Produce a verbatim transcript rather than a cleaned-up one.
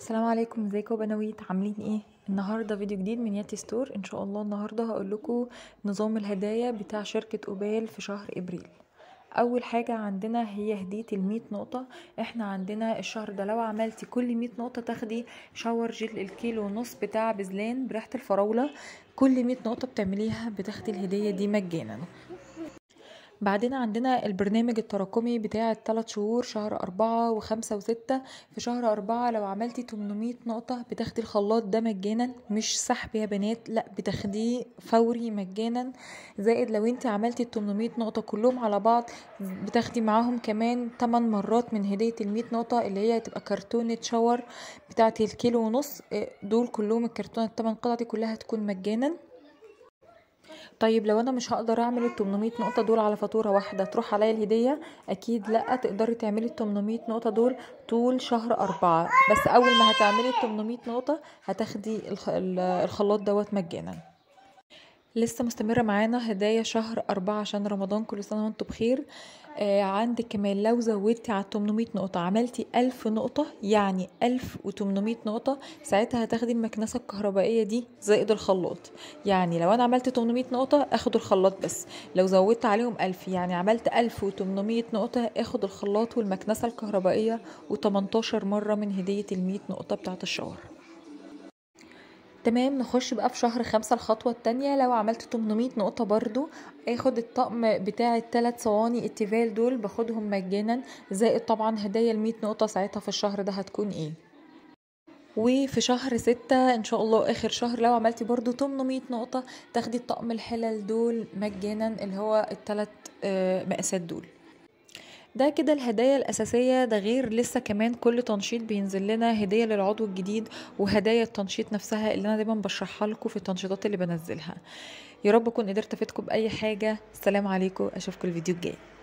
السلام عليكم، ازيكم يا بنويت؟ عاملين ايه؟ النهارده فيديو جديد من ياتي ستور. ان شاء الله النهارده هقول لكم نظام الهدايا بتاع شركه اوبال في شهر ابريل. اول حاجه عندنا هي هديه المية نقطه. احنا عندنا الشهر ده لو عملتي كل مية نقطه تاخدي شاور جل الكيلو ونص بتاع بزلان بريحه الفراوله. كل مية نقطه بتعمليها بتاخدي الهديه دي مجانا. بعدين عندنا البرنامج التراكمي بتاع الثلاث شهور، شهر أربعة وخمسة وستة. في شهر أربعة لو عملتي تمنمية نقطة بتاخدي الخلاط ده مجانا، مش سحب يا بنات، لا بتاخديه فوري مجانا. زائد لو انت عملتي التمنمية نقطة كلهم على بعض بتاخدي معاهم كمان تمن مرات من هدية المية نقطة، اللي هي هتبقى كرتونة شاور بتاعت الكيلو ونص. دول كلهم الكرتونة التمن قطع دي كلها هتكون مجانا. طيب لو انا مش هقدر اعمل ال تمنمية نقطه دول على فاتوره واحده تروح عليا الهديه، اكيد لا، تقدري تعملي ال تمنمية نقطه دول طول شهر أربعة. بس اول ما هتعملي ال تمنمية نقطه هتاخدي الخلاط دوت مجانا. لسه مستمرة معانا هدايا شهر أربعة عشان رمضان، كل سنة وانتم بخير. آه عندك كمان لو زودتي على تمنمية نقطة عملتي ألف نقطة، يعني ألف وتمنمية نقطة، ساعتها هتاخدي المكنسة الكهربائية دي زائد الخلاط. يعني لو أنا عملت تمنمية نقطة أخد الخلاط بس، لو زودت عليهم ألف يعني عملت ألف وتمنمية نقطة أخد الخلاط والمكنسة الكهربائية وتمنتاشر مرة من هدية المية نقطة بتاعت الشهر. تمام، نخش بقى في شهر خمسة. الخطوة التانية لو عملت تمنمية نقطة برضو اخد الطقم بتاع التلات صواني التيفال دول باخدهم مجانا، زائد طبعا هدايا المية نقطة. ساعتها في الشهر ده هتكون ايه. وفي شهر ستة ان شاء الله اخر شهر لو عملتي برضو تمنمية نقطة تاخدي الطقم الحلل دول مجانا، اللي هو التلات مقاسات دول. ده كده الهدايا الأساسية. ده غير لسه كمان كل تنشيط بينزل لنا هدية للعضو الجديد وهدايا التنشيط نفسها اللي أنا دايما بشرحها لكم في التنشيطات اللي بنزلها. يا رب أكون قدرت أفيدكم بأي حاجة. السلام عليكم، أشوفكم الفيديو الجاي.